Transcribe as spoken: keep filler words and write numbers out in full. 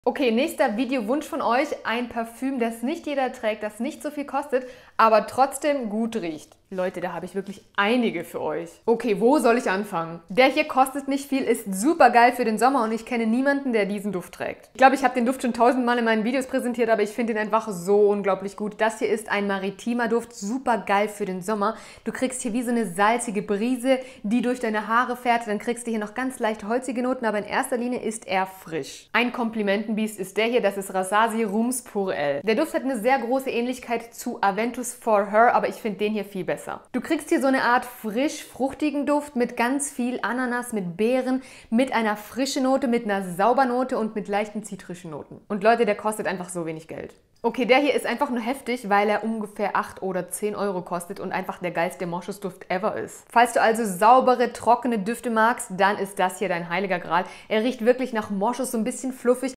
Okay, nächster Videowunsch von euch. Ein Parfüm, das nicht jeder trägt, das nicht so viel kostet, aber trotzdem gut riecht. Leute, da habe ich wirklich einige für euch. Okay, wo soll ich anfangen? Der hier kostet nicht viel, ist super geil für den Sommer und ich kenne niemanden, der diesen Duft trägt. Ich glaube, ich habe den Duft schon tausendmal in meinen Videos präsentiert, aber ich finde ihn einfach so unglaublich gut. Das hier ist ein maritimer Duft, super geil für den Sommer. Du kriegst hier wie so eine salzige Brise, die durch deine Haare fährt. Dann kriegst du hier noch ganz leicht holzige Noten, aber in erster Linie ist er frisch. Ein Komplimentenbiest ist der hier, das ist Rasasi Rums Pour Elle. Der Duft hat eine sehr große Ähnlichkeit zu Aventus For Her, aber ich finde den hier viel besser. Du kriegst hier so eine Art frisch-fruchtigen Duft mit ganz viel Ananas, mit Beeren, mit einer frischen Note, mit einer Saubernote und mit leichten zitrischen Noten. Und Leute, der kostet einfach so wenig Geld. Okay, der hier ist einfach nur heftig, weil er ungefähr acht oder zehn Euro kostet und einfach der geilste Moschusduft ever ist. Falls du also saubere, trockene Düfte magst, dann ist das hier dein heiliger Gral. Er riecht wirklich nach Moschus, so ein bisschen fluffig,